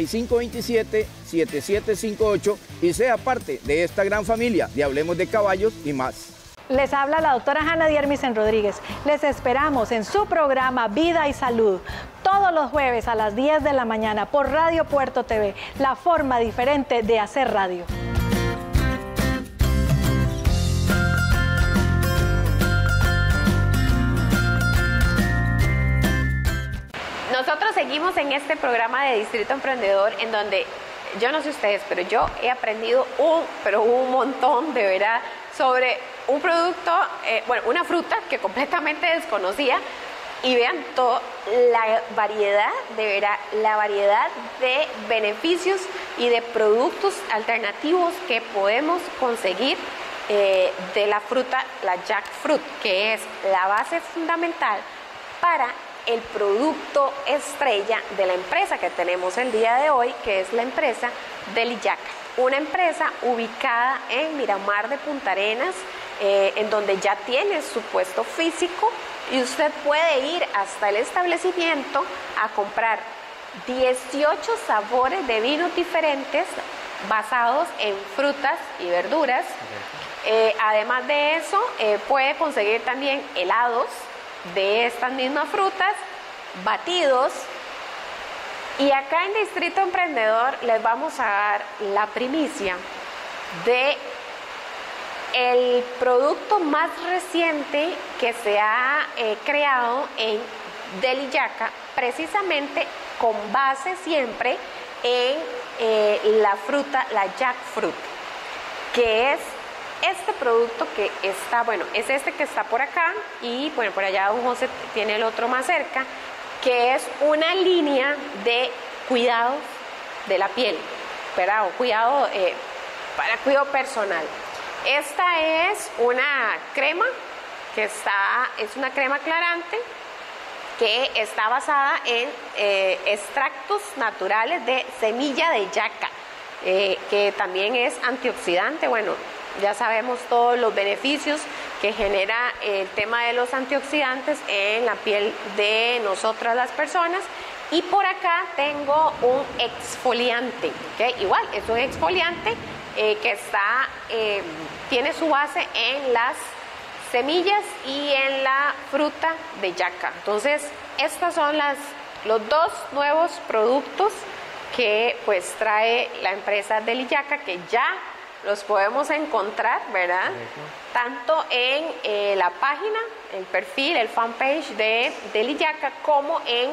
8527-7758 y sea parte de esta gran familia de Hablemos de Caballos y Más. Les habla la doctora Hanna Diermisen Rodríguez. Les esperamos en su programa Vida y Salud todos los jueves a las 10 de la mañana por Radio Puerto TV, la forma diferente de hacer radio. Nosotros seguimos en este programa de Distrito Emprendedor en donde, yo no sé ustedes, pero yo he aprendido un montón de verdad sobre un producto, una fruta que completamente desconocía y vean toda la variedad, de verdad, la variedad de beneficios y de productos alternativos que podemos conseguir de la fruta, la jackfruit, que es la base fundamental para el producto estrella de la empresa que tenemos el día de hoy, que es la empresa de Liyaca, una empresa ubicada en Miramar de Punta Arenas, en donde ya tiene su puesto físico y usted puede ir hasta el establecimiento a comprar 18 sabores de vinos diferentes basados en frutas y verduras. Además de eso, puede conseguir también helados de estas mismas frutas, batidos. Y acá en Distrito Emprendedor les vamos a dar la primicia de el producto más reciente que se ha creado de Liyaca, precisamente con base siempre en la fruta, la jackfruit, que es este producto que está, es este que está por acá y bueno, por allá don José tiene el otro más cerca, que es una línea de cuidados de la piel, ¿verdad? O cuidado para cuidado personal. Esta es una crema es una crema aclarante que está basada en extractos naturales de semilla de yaca, que también es antioxidante. Bueno, ya sabemos todos los beneficios que genera el tema de los antioxidantes en la piel de nosotras las personas. Y por acá tengo un exfoliante, ¿okay? Igual es un exfoliante que tiene su base en las semillas y en la fruta de yaca. Entonces, estos son los dos nuevos productos que pues trae la empresa de Liyaca, que ya los podemos encontrar, ¿verdad? Tanto en la página, el perfil, el fanpage de Liyaca, como en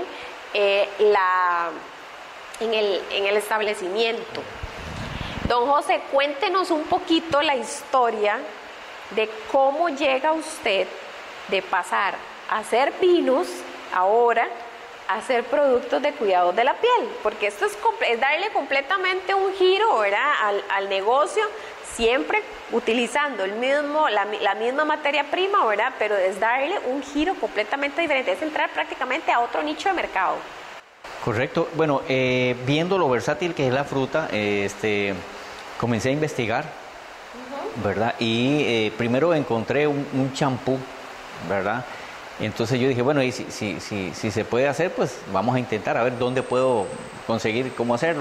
el establecimiento. Don José, cuéntenos un poquito la historia de cómo llega usted de pasar a hacer vinos ahora a hacer productos de cuidados de la piel, porque esto es darle completamente un giro, ¿verdad? al negocio, siempre utilizando la misma materia prima, ¿verdad? Pero es darle un giro completamente diferente, es entrar prácticamente a otro nicho de mercado. Correcto. Bueno, viendo lo versátil que es la fruta, comencé a investigar, ¿verdad? Y primero encontré un champú, ¿verdad? Entonces yo dije, bueno, y si se puede hacer, pues vamos a intentar a ver dónde puedo conseguir cómo hacerlo.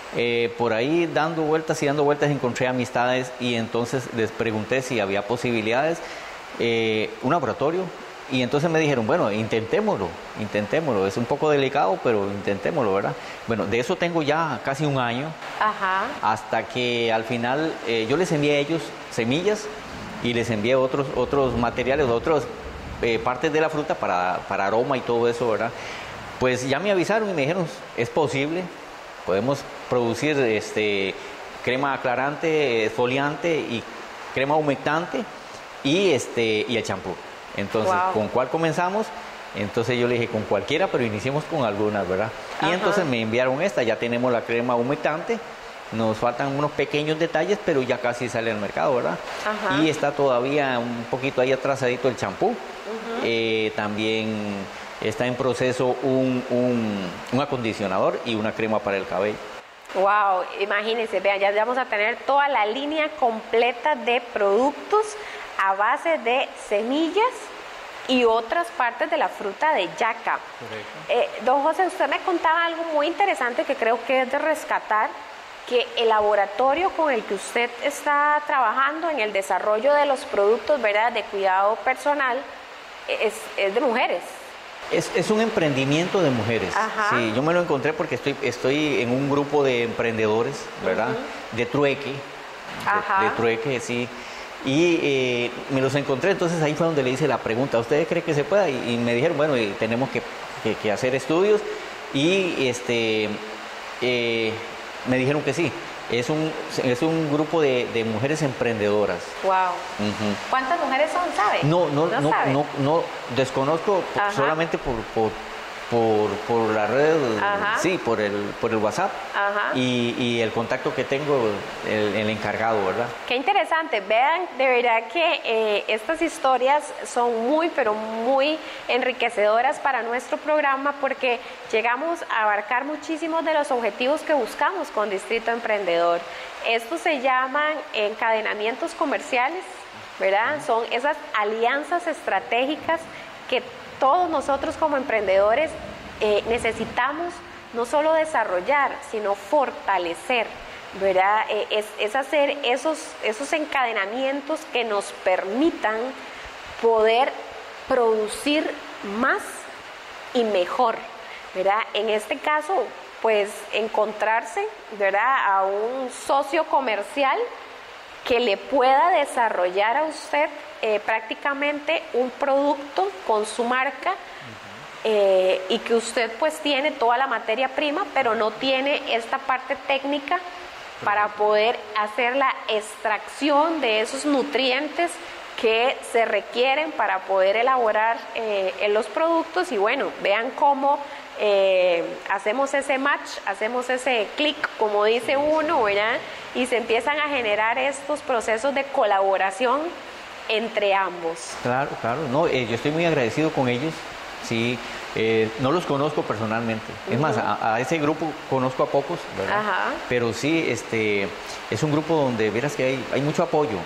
Por ahí dando vueltas encontré amistades y entonces les pregunté si había posibilidades, un laboratorio, y entonces me dijeron, bueno, intentémoslo, es un poco delicado, pero intentémoslo, ¿verdad? Bueno, de eso tengo ya casi un año, hasta que al final yo les envié a ellos semillas y les envié otros materiales, otras partes de la fruta para aroma y todo eso, ¿verdad? Pues ya me avisaron y me dijeron, es posible, podemos producir crema aclarante, exfoliante y crema humectante y el champú. Entonces, ¿con cuál comenzamos? Entonces yo le dije, con cualquiera, pero iniciemos con algunas, ¿verdad? Y entonces me enviaron esta, ya tenemos la crema humectante, nos faltan unos pequeños detalles, pero ya casi sale al mercado, ¿verdad? Y está todavía un poquito ahí atrasadito el champú. También está en proceso un acondicionador y una crema para el cabello. Wow, imagínense, vean, ya vamos a tener toda la línea completa de productos a base de semillas y otras partes de la fruta de yaca. Don José, usted me contaba algo muy interesante que creo que es de rescatar, que el laboratorio con el que usted está trabajando en el desarrollo de los productos, ¿verdad?, de cuidado personal, es de mujeres. Es un emprendimiento de mujeres. Sí, yo me lo encontré porque estoy en un grupo de emprendedores, ¿verdad? De trueque, de trueque, sí. Y me los encontré, entonces ahí fue donde le hice la pregunta, ¿ustedes creen que se pueda? Y me dijeron, bueno, tenemos que hacer estudios y me dijeron que sí. Es un grupo de mujeres emprendedoras. Wow. ¿Cuántas mujeres son, sabe? No desconozco, solamente por la red, sí, por el WhatsApp y el contacto que tengo, el encargado, ¿verdad? Qué interesante. Vean, de verdad que estas historias son muy, pero muy enriquecedoras para nuestro programa, porque llegamos a abarcar muchísimos de los objetivos que buscamos con Distrito Emprendedor. Estos se llaman encadenamientos comerciales, ¿verdad? Son esas alianzas estratégicas que todos nosotros como emprendedores necesitamos no solo desarrollar, sino fortalecer, ¿verdad? Es hacer esos encadenamientos que nos permitan poder producir más y mejor, ¿verdad? En este caso, pues encontrarse, ¿verdad?, a un socio comercial que le pueda desarrollar a usted prácticamente un producto con su marca, y que usted pues tiene toda la materia prima, pero no tiene esta parte técnica para poder hacer la extracción de esos nutrientes que se requieren para poder elaborar los productos. Y bueno, vean cómo hacemos ese match, hacemos ese clic, como dice uno, ¿verdad? Y se empiezan a generar estos procesos de colaboración entre ambos. Claro, no, yo estoy muy agradecido con ellos, sí, no los conozco personalmente, es más, a ese grupo conozco a pocos, ¿verdad? Pero sí, es un grupo donde verás que hay mucho apoyo,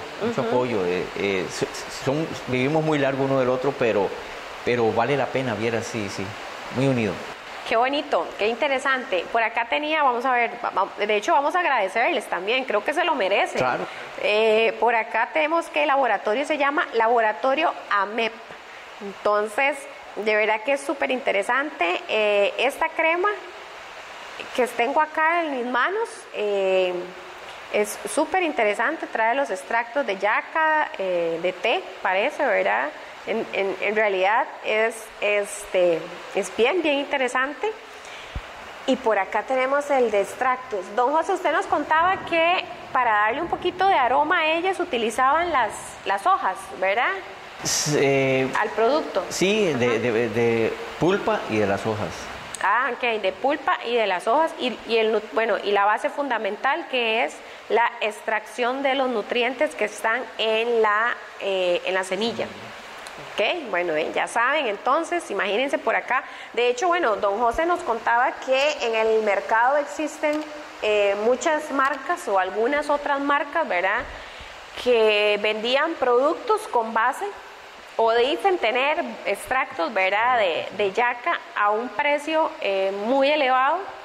vivimos muy largo uno del otro, pero vale la pena, vieras, sí, muy unido. Qué bonito, qué interesante. Por acá vamos a ver, de hecho vamos a agradecerles también, creo que se lo merecen. Claro. Por acá tenemos que el laboratorio se llama Laboratorio AMEP. Entonces, de verdad que es súper interesante. Esta crema que tengo acá en mis manos es súper interesante, trae los extractos de yaca, de té, parece, ¿verdad? En realidad es bien interesante. Y por acá tenemos el de extractos. Don José, usted nos contaba que para darle un poquito de aroma a ellas utilizaban las hojas, ¿verdad? Al producto. Sí, de pulpa y de las hojas. Ok, de pulpa y de las hojas y la base fundamental, que es la extracción de los nutrientes que están en la semilla. Ok, bueno, ya saben, entonces, imagínense por acá. De hecho, bueno, don José nos contaba que en el mercado existen muchas marcas o algunas otras marcas, ¿verdad?, que vendían productos con base o dicen tener extractos, ¿verdad?, de yaca a un precio muy elevado,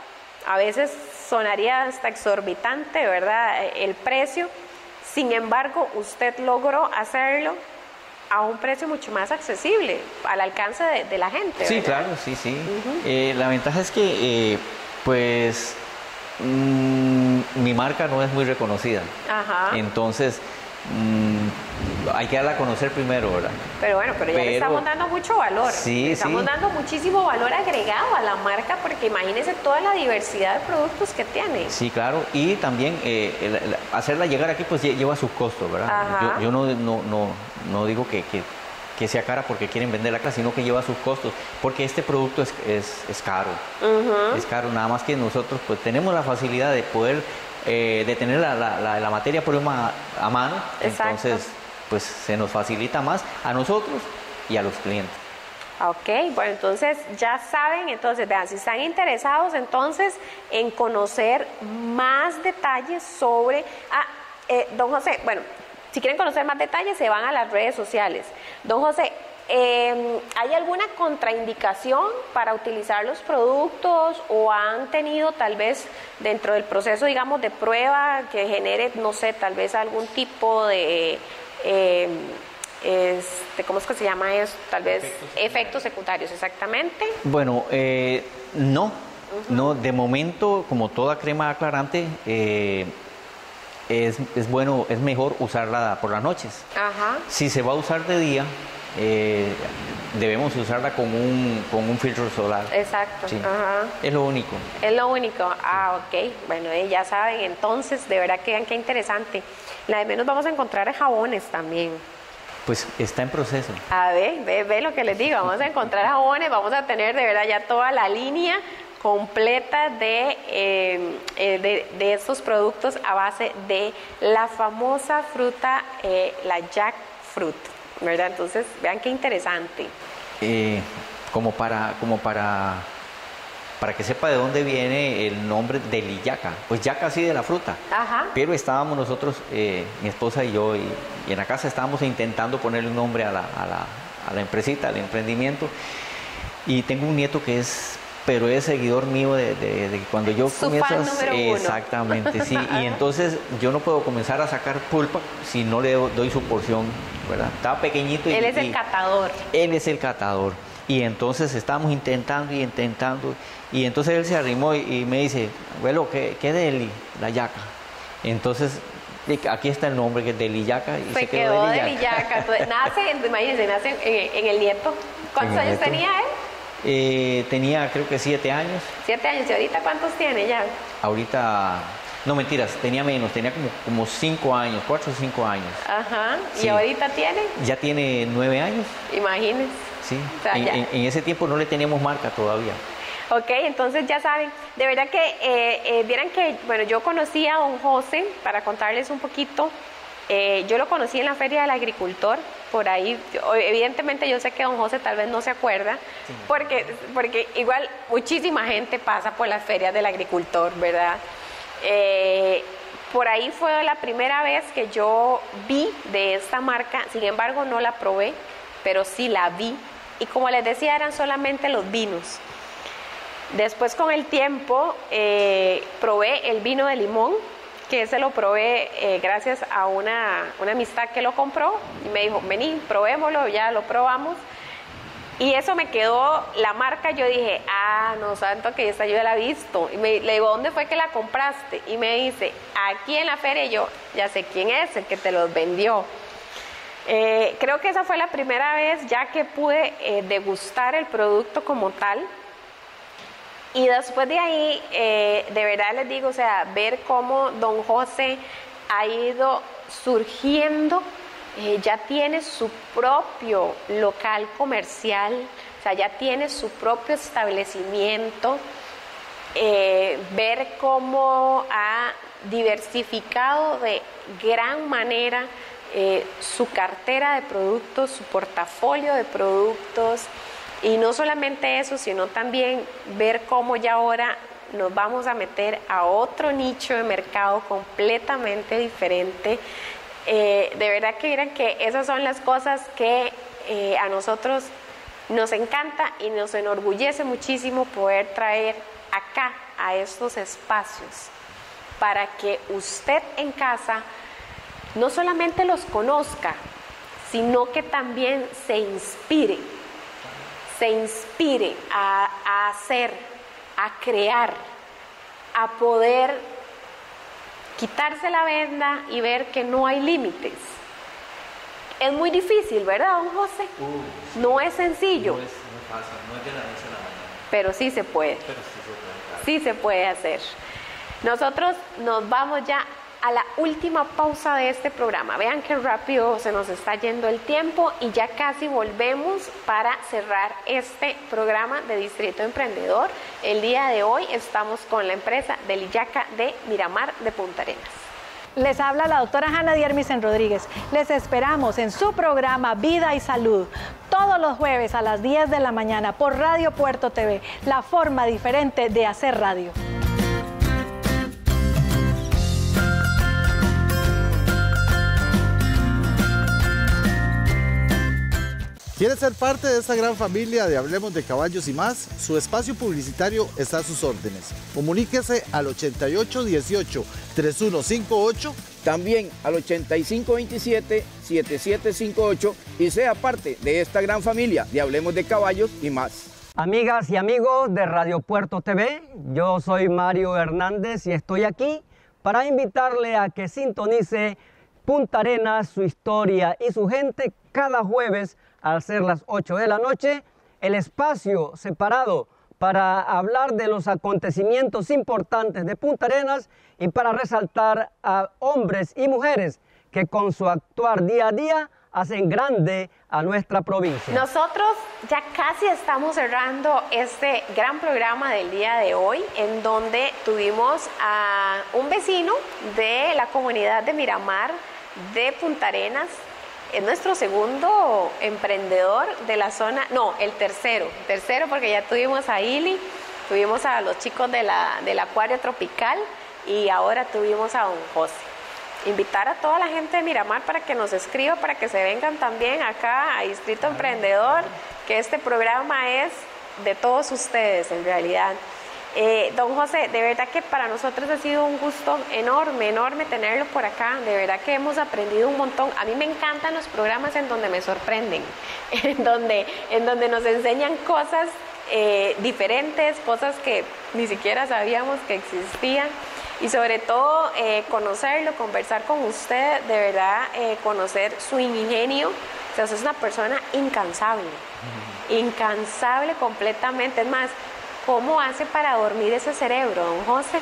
a veces sonaría hasta exorbitante, ¿verdad? El precio. Sin embargo, usted logró hacerlo a un precio mucho más accesible, al alcance de la gente, ¿verdad? Sí, claro, sí. La ventaja es que, pues, mi marca no es muy reconocida. Ajá. Entonces, hay que darla a conocer primero, ¿verdad? Pero bueno, pero ya le estamos dando mucho valor. Sí, estamos dando muchísimo valor agregado a la marca, porque imagínese toda la diversidad de productos que tiene. Sí, claro. Y también hacerla llegar aquí, pues lleva sus costos, ¿verdad? Ajá. Yo no digo que sea cara porque quieren venderla acá, sino que lleva sus costos, porque este producto es caro. Es caro, nada más que nosotros pues tenemos la facilidad de poder de tener la materia prima a mano. Exacto. Entonces pues se nos facilita más a nosotros y a los clientes. Ok, bueno, entonces ya saben, entonces vean, si están interesados entonces en conocer más detalles sobre, don José, bueno, si quieren conocer más detalles se van a las redes sociales. Don José, ¿hay alguna contraindicación para utilizar los productos o han tenido tal vez dentro del proceso, digamos, de prueba que genere, no sé, tal vez algún tipo de, ¿cómo es que se llama eso? Tal vez efectos secundarios, exactamente. Bueno, no, de momento, como toda crema aclarante, es bueno, es mejor usarla por las noches. Ajá. Si se va a usar de día, debemos usarla con un filtro solar. Exacto. Sí. Ajá. Es lo único. Es lo único. Ok. Bueno, ya saben, entonces, de verdad que vean qué interesante. La de menos vamos a encontrar jabones también. Pues está en proceso. A ver, ve lo que les digo. Vamos a encontrar jabones, vamos a tener de verdad ya toda la línea completa de estos productos a base de la famosa fruta, la jackfruit, ¿verdad? Entonces, vean qué interesante. Como para que sepa de dónde viene el nombre de liyaca, pues yaca así de la fruta. Ajá. Pero estábamos nosotros, mi esposa y yo, y en la casa estábamos intentando ponerle un nombre a la empresita, al emprendimiento, y tengo un nieto que es seguidor mío de cuando yo comienzo. Fan número uno. Exactamente, sí. Y entonces yo no puedo comenzar a sacar pulpa si no le doy su porción, ¿verdad? Estaba pequeñito. Él es el catador. Él es el catador. Y entonces estábamos intentando, y entonces él se arrimó y me dice, abuelo, ¿qué deli? La yaca. Entonces, aquí está el nombre, que es Deli Yaca. Y se quedó Deli Yaca. Imagínense, nace en el nieto. ¿Cuántos años tenía él? Tenía creo que 7 años. 7 años. ¿Y ahorita cuántos tiene ya? Ahorita, no mentiras, tenía menos, tenía como 5 años, 4 o 5 años. Ajá. ¿Y sí. ahorita tiene? Ya tiene 9 años. Imagínense. Sí, o sea, en ese tiempo no le teníamos marca todavía. Ok, entonces ya saben, de verdad que vieran que, bueno, yo conocí a don José, para contarles un poquito, yo lo conocí en la Feria del Agricultor, por ahí, evidentemente yo sé que don José tal vez no se acuerda, sí, porque igual muchísima gente pasa por las ferias del agricultor, ¿verdad? Por ahí fue la primera vez que yo vi de esta marca, sin embargo no la probé, pero sí la vi, y como les decía, eran solamente los vinos. Después con el tiempo probé el vino de limón, que ese lo probé gracias a una amistad que lo compró y me dijo, vení, probémoslo, ya lo probamos. Y eso me quedó la marca, yo dije, no, santo que esta yo ya la he visto. Y le digo, ¿dónde fue que la compraste? Y me dice, aquí en la feria. Y yo, ya sé quién es, el que te los vendió. Creo que esa fue la primera vez ya que pude degustar el producto como tal. Y después de ahí, de verdad les digo, o sea, ver cómo don José ha ido surgiendo, ya tiene su propio local comercial, o sea, ya tiene su propio establecimiento, ver cómo ha diversificado de gran manera su cartera de productos, su portafolio de productos. Y no solamente eso, sino también ver cómo ya ahora nos vamos a meter a otro nicho de mercado completamente diferente. De verdad que miren que esas son las cosas que a nosotros nos encanta y nos enorgullece muchísimo poder traer acá a estos espacios para que usted en casa no solamente los conozca, sino que también se inspire a hacer, a crear, a poder quitarse la venda y ver que no hay límites. Es muy difícil, ¿verdad, don José? No es sencillo. No es fácil, no es de la noche a la mañana. Pero sí se puede. Sí se puede hacer. Nosotros nos vamos ya a la última pausa de este programa. Vean qué rápido se nos está yendo el tiempo y ya casi volvemos para cerrar este programa de Distrito Emprendedor. El día de hoy estamos con la empresa del Iyaca de Miramar de Punta Arenas. Les habla la doctora Hanna Diermisen Rodríguez. Les esperamos en su programa Vida y Salud todos los jueves a las 10 de la mañana por Radio Puerto TV, la forma diferente de hacer radio. ¿Quiere ser parte de esta gran familia de Hablemos de Caballos y Más? Su espacio publicitario está a sus órdenes. Comuníquese al 8818-3158. También al 8527-7758 y sea parte de esta gran familia de Hablemos de Caballos y Más. Amigas y amigos de Radio Puerto TV, yo soy Mario Hernández y estoy aquí para invitarle a que sintonice Punta Arenas, su historia y su gente cada jueves al ser las 8 de la noche, el espacio separado para hablar de los acontecimientos importantes de Punta Arenas y para resaltar a hombres y mujeres que con su actuar día a día hacen grande a nuestra provincia. Nosotros ya casi estamos cerrando este gran programa del día de hoy, en donde tuvimos a un vecino de la comunidad de Miramar de Punta Arenas. Es nuestro segundo emprendedor de la zona, no, el tercero porque ya tuvimos a Ili, tuvimos a los chicos del Acuario Tropical y ahora tuvimos a don José. Invitar a toda la gente de Miramar para que nos escriba, para que se vengan también acá a Distrito Emprendedor, que este programa es de todos ustedes en realidad. Don José, de verdad que para nosotros ha sido un gusto enorme tenerlo por acá. De verdad que hemos aprendido un montón. A mí me encantan los programas en donde me sorprenden, en donde nos enseñan cosas diferentes, cosas que ni siquiera sabíamos que existían. Y sobre todo conocerlo, conversar con usted, de verdad conocer su ingenio. O sea, usted es una persona incansable completamente. Es más, ¿cómo hace para dormir ese cerebro, don José?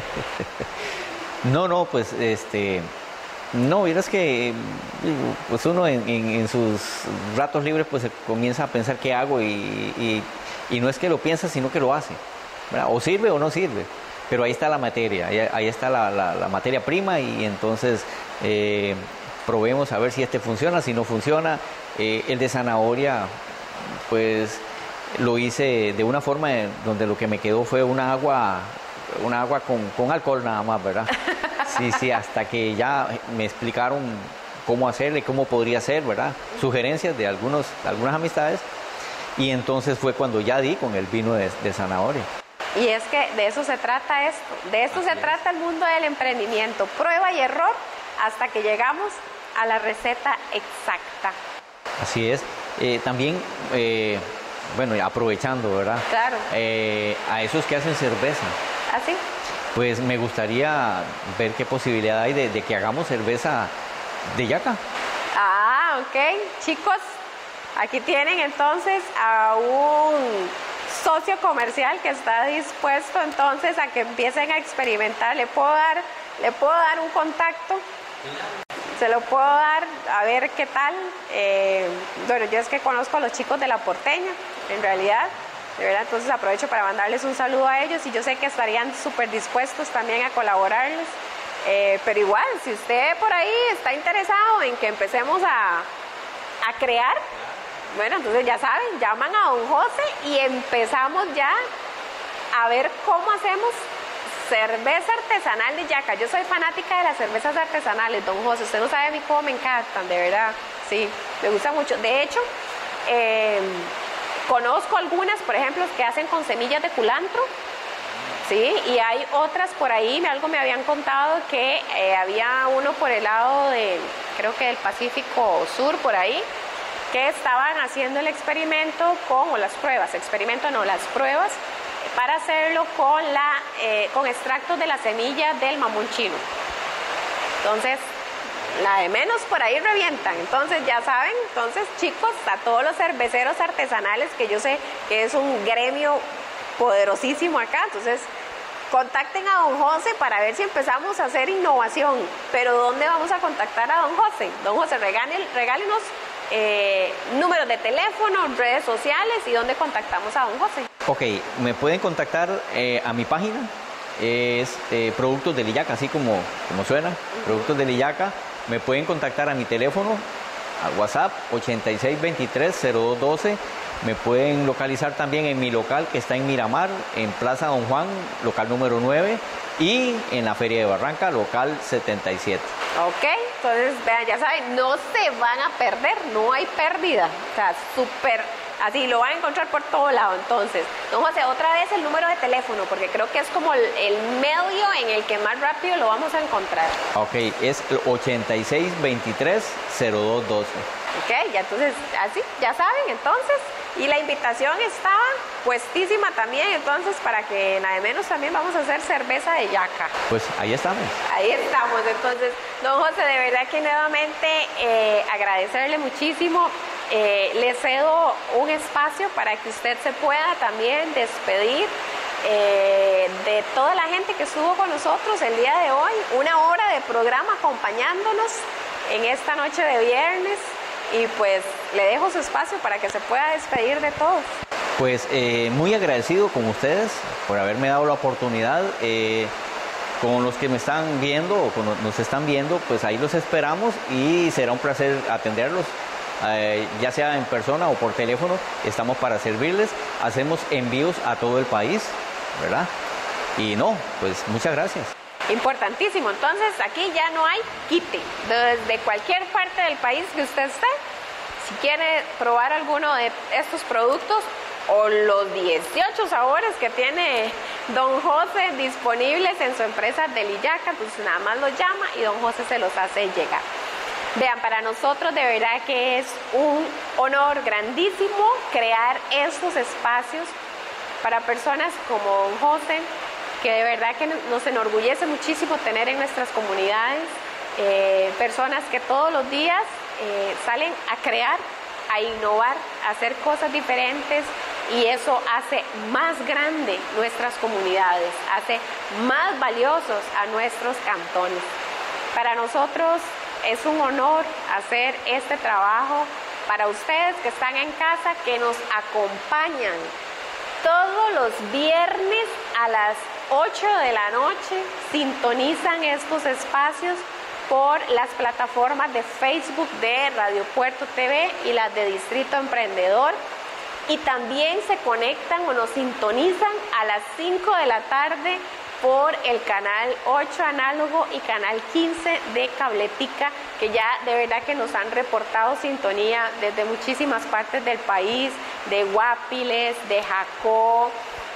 No, pues no, vieras que pues uno en sus ratos libres pues se comienza a pensar qué hago y no es que lo piensa, sino que lo hace, ¿verdad? O sirve o no sirve, pero ahí está la materia, ahí está la materia prima y entonces probemos a ver si funciona, si no funciona. El de zanahoria, pues lo hice de una forma donde lo que me quedó fue una agua con alcohol nada más, ¿verdad? Sí, hasta que ya me explicaron cómo hacerle, cómo podría ser, ¿verdad? Sugerencias de algunas amistades y entonces fue cuando ya di con el vino de zanahoria. Y es que de eso se trata esto, de esto se trata el mundo del emprendimiento, prueba y error hasta que llegamos a la receta exacta. Así es, también... bueno, aprovechando, ¿verdad? Claro. A esos que hacen cerveza. ¿Ah, sí? Pues me gustaría ver qué posibilidad hay de que hagamos cerveza de yaca. Ah, ok. Chicos, aquí tienen entonces a un socio comercial que está dispuesto entonces a que empiecen a experimentar. ¿Le puedo dar un contacto? Se lo puedo dar, a ver qué tal. Bueno, yo es que conozco a los chicos de La Porteña, en realidad, de verdad, entonces aprovecho para mandarles un saludo a ellos y yo sé que estarían súper dispuestos también a colaborarles. Pero igual, si usted por ahí está interesado en que empecemos a crear, bueno, entonces ya saben, llaman a don José y empezamos ya a ver cómo hacemos cerveza artesanal de yaca. Yo soy fanática de las cervezas artesanales, don José. Usted no sabe a mí cómo me encantan, de verdad. Sí, me gusta mucho. De hecho, conozco algunas, por ejemplo, que hacen con semillas de culantro Sí, y hay otras por ahí, algo me habían contado que había uno por el lado de, creo que del Pacífico Sur, por ahí, que estaban haciendo el experimento o las pruebas, las pruebas, para hacerlo con extractos de la semilla del mamón chino. Entonces, la de menos por ahí revientan. Entonces, ya saben, chicos, a todos los cerveceros artesanales, que yo sé que es un gremio poderosísimo acá, entonces contacten a don José para ver si empezamos a hacer innovación. Pero ¿dónde vamos a contactar a don José? Don José, regálenos números de teléfono, redes sociales y dónde contactamos a don José. Ok, me pueden contactar a mi página, es Productos de Lillaca, así como suena, Productos de Lillaca. Me pueden contactar a mi teléfono, a WhatsApp, 8623-0212. Me pueden localizar también en mi local, que está en Miramar, en Plaza Don Juan, local número 9, y en la Feria de Barranca, local 77. Ok, entonces, vean, ya saben, no se van a perder, no hay pérdida. O sea, súper, así, lo van a encontrar por todo lado. Entonces, don José, otra vez el número de teléfono, porque creo que es como el medio en el que más rápido lo vamos a encontrar. Ok, es 8623-0212. Ok, ya entonces, así, ya saben, entonces, y la invitación estaba puestísima también, entonces, para que nada de menos también vamos a hacer cerveza de yaca. Pues ahí estamos. Ahí estamos, entonces, don José, de verdad que nuevamente agradecerle muchísimo. Le cedo un espacio para que usted se pueda también despedir de toda la gente que estuvo con nosotros el día de hoy, una hora de programa acompañándonos en esta noche de viernes. Y pues le dejo su espacio para que se pueda despedir de todos. Pues muy agradecido con ustedes por haberme dado la oportunidad. Con los que me están viendo o nos están viendo, pues ahí los esperamos y será un placer atenderlos. Ya sea en persona o por teléfono, estamos para servirles. Hacemos envíos a todo el país, ¿verdad? Y pues muchas gracias. Importantísimo, entonces aquí ya no hay quite, desde cualquier parte del país que usted esté, si quiere probar alguno de estos productos o los 18 sabores que tiene don José disponibles en su empresa de Lillaca, pues nada más los llama y don José se los hace llegar. Vean, para nosotros de verdad que es un honor grandísimo crear estos espacios para personas como don José, que de verdad que nos enorgullece muchísimo tener en nuestras comunidades personas que todos los días salen a crear, a innovar, a hacer cosas diferentes, y eso hace más grande nuestras comunidades, hace más valiosos a nuestros cantones. Para nosotros es un honor hacer este trabajo para ustedes que están en casa, que nos acompañan todos los viernes a las 8 de la noche, sintonizan estos espacios por las plataformas de Facebook de Radio Puerto TV y las de Distrito Emprendedor, y también se conectan o nos sintonizan a las 5 de la tarde por el canal 8 análogo y canal 15 de Cabletica, que ya de verdad que nos han reportado sintonía desde muchísimas partes del país, de Guapiles, de Jacó,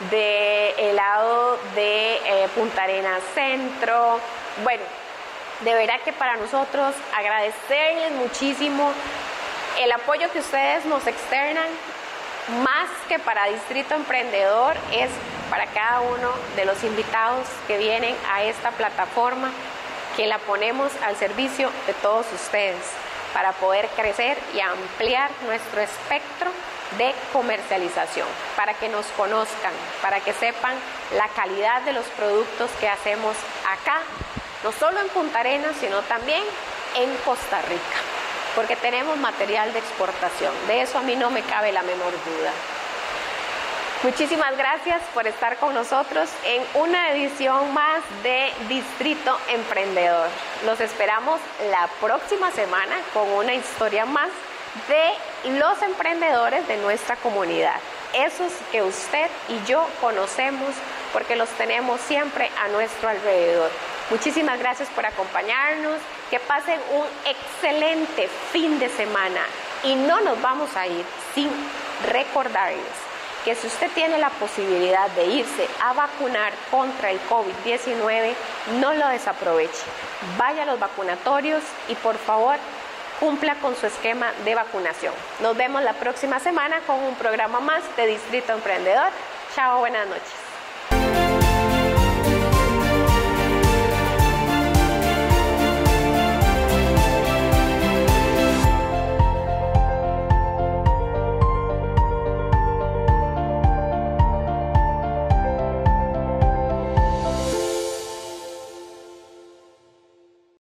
del lado de Punta Arenas Centro. Bueno, de verdad que para nosotros agradecerles muchísimo el apoyo que ustedes nos externan, más que para Distrito Emprendedor, es para cada uno de los invitados que vienen a esta plataforma, que la ponemos al servicio de todos ustedes para poder crecer y ampliar nuestro espectro de comercialización, para que nos conozcan, para que sepan la calidad de los productos que hacemos acá, no solo en Punta Arenas, sino también en Costa Rica, porque tenemos material de exportación. De eso a mí no me cabe la menor duda. Muchísimas gracias por estar con nosotros en una edición más de Distrito Emprendedor. Los esperamos la próxima semana con una historia más de los emprendedores de nuestra comunidad. Esos que usted y yo conocemos porque los tenemos siempre a nuestro alrededor. Muchísimas gracias por acompañarnos. Que pasen un excelente fin de semana. Y no nos vamos a ir sin recordarles que si usted tiene la posibilidad de irse a vacunar contra el COVID-19, no lo desaproveche. Vaya a los vacunatorios y por favor cumpla con su esquema de vacunación. Nos vemos la próxima semana con un programa más de Distrito Emprendedor. Chao, buenas noches.